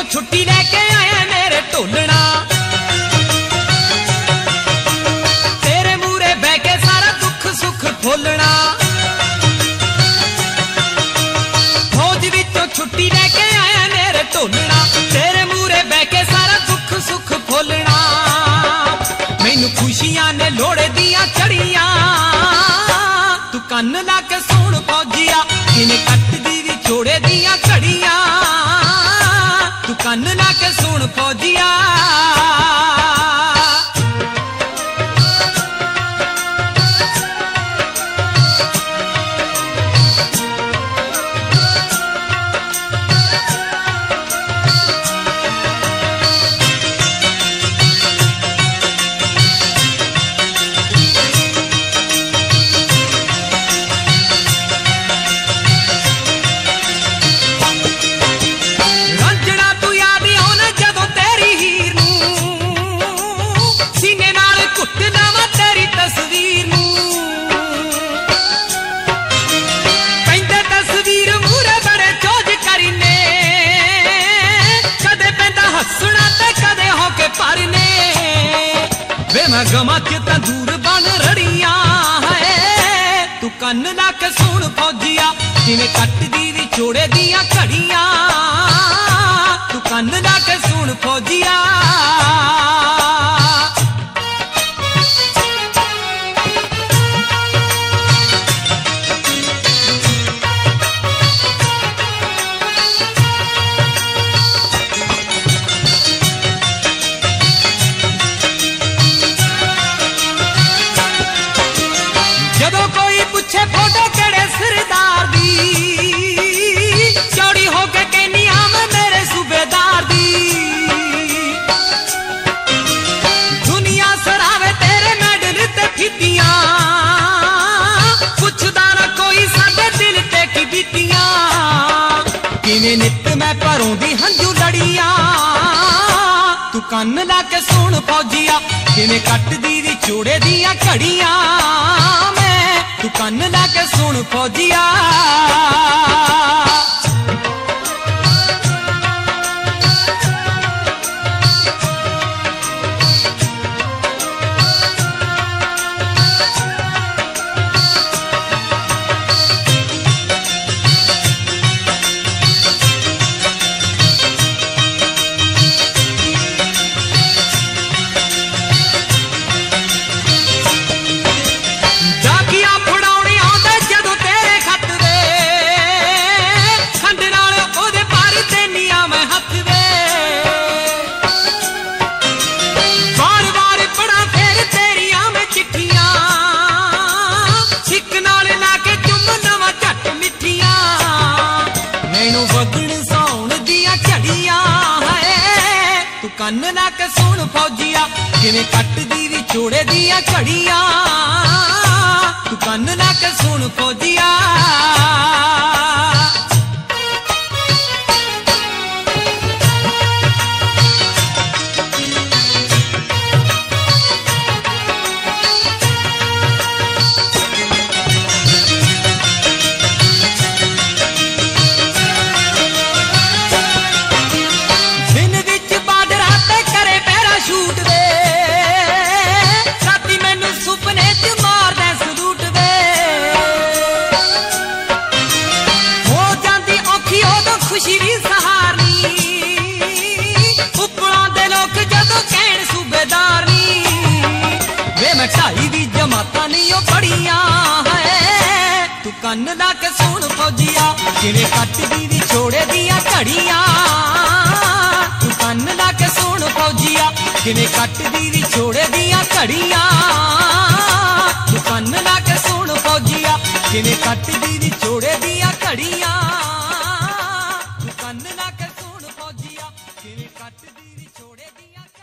छुट्टी लेके आया मेरे ढोलना, तेरे मूरे बह के सारा दुख सुख खोलना। फौज विचों छुट्टी लेके आया मेरे ढोलना, तेरे मूरे बह के सारा दुख सुख खोलना। मैनू खुशियां ने लोड़े दियां चढ़ियां, तू कन्न ला के सुन फौजिया, किने कटदी विछोड़े दियां घड़ियां, तू कन्न ला के सुन फौजिया। मैं गमा के ता दूर बन रड़ियां है, तू कन्न ला के सुन फौजिया, जिवें कटदी विछोड़े दियां घड़ियां, तू कन्न ला के सुन फौजिया। जदों कोई पूछे फोटो केड़े सरदार दी, चौड़ी होके कहनी आम मेरे सूबेदार दी। दुनिया सरावे तेरे मेडल ते फीतियां, पुछदा ना कोई साडे दिल ते की बीतियां। किवें नित मैं भरों दी हंझू लड़ियां, तू कन्न ला के सुन फौजिया, किवें कटदी विछोड़े दियां घड़ियां, तू कन्न ला के सुन फौजिया। वगण सौण दियां झड़ियां है, तू कन्न ला के सुन फौजिया, किवें कटदी विछोड़े दियां घड़ियां, तू कन्न ला के सुन फौजिया। खुशी भी सहारनी, उपला दे लोग जदों कहण सूबेदार नी, वे मैं ढाई दी जमातां नहीं ओ पढ़ियां है, तू कन्न ला के सुन फौजिया, किवें कटदी विछोड़े दियां घड़ियां, तू कन्न ला के सुन फौजिया, किवें कटदी विछोड़े दियां घड़ियां, तू कन्न ला के सुन फौजिया, किवें कटदी विछोड़े दियां घड़ियां, कन्न ला के सुन फौजिया, किवें कटदी विछोड़े दियां